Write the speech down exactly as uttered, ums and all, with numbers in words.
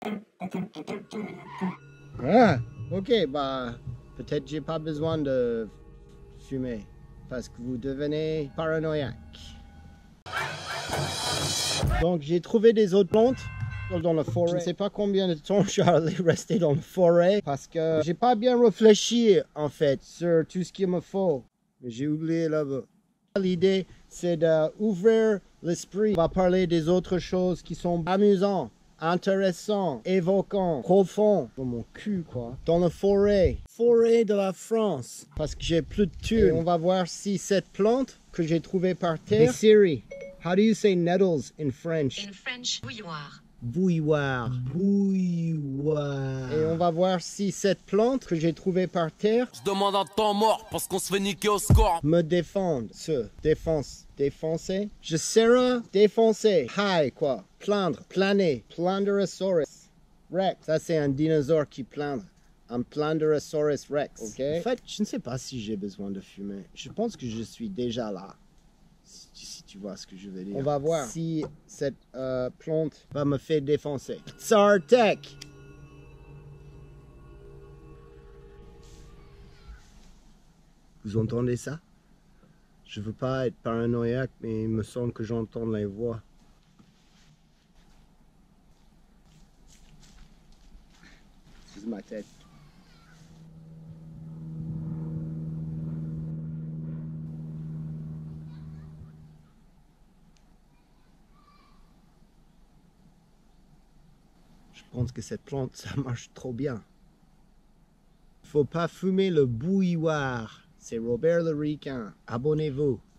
Ah, ok, bah, peut-être j'ai pas besoin de fumer, parce que vous devenez paranoïaque. Donc j'ai trouvé des autres plantes dans la forêt. Je ne sais pas combien de temps je suis allé rester dans la forêt, parce que j'ai pas bien réfléchi, en fait, sur tout ce qu'il me faut. J'ai oublié là-bas. L'idée, c'est d'ouvrir l'esprit. On va parler des autres choses qui sont amusantes, intéressantes, évoquantes, profondes. Dans mon cul, quoi. Dans la forêt. Forêt de la France. Parce que j'ai plus de thunes. Et on va voir si cette plante que j'ai trouvée par terre... Hey Siri, how do you say nettles in French? In French, bouilloire. Bouilloire. Bouilloire. Et on va voir si cette plante que j'ai trouvée par terre... Je demande un temps mort parce qu'on se fait niquer au score. Me défendre. Ce. Défense. Défoncer. Je serai défoncé. High, quoi. Plaindre. Planer. Planderosaurus Rex. Ça, c'est un dinosaure qui plaindre. Un Planderosaurus Rex. Ok. En fait, je ne sais pas si j'ai besoin de fumer. Je pense que je suis déjà là. Si, si tu vois ce que je veux dire. On va voir si cette euh, plante va me faire défoncer. Tsar Tech. Vous entendez ça? Je veux pas être paranoïaque, mais il me semble que j'entends les voix. C'est ma tête. Je pense que cette plante, ça marche trop bien. Faut pas fumer le bouilloire. C'est Robert le Ricain. Abonnez-vous.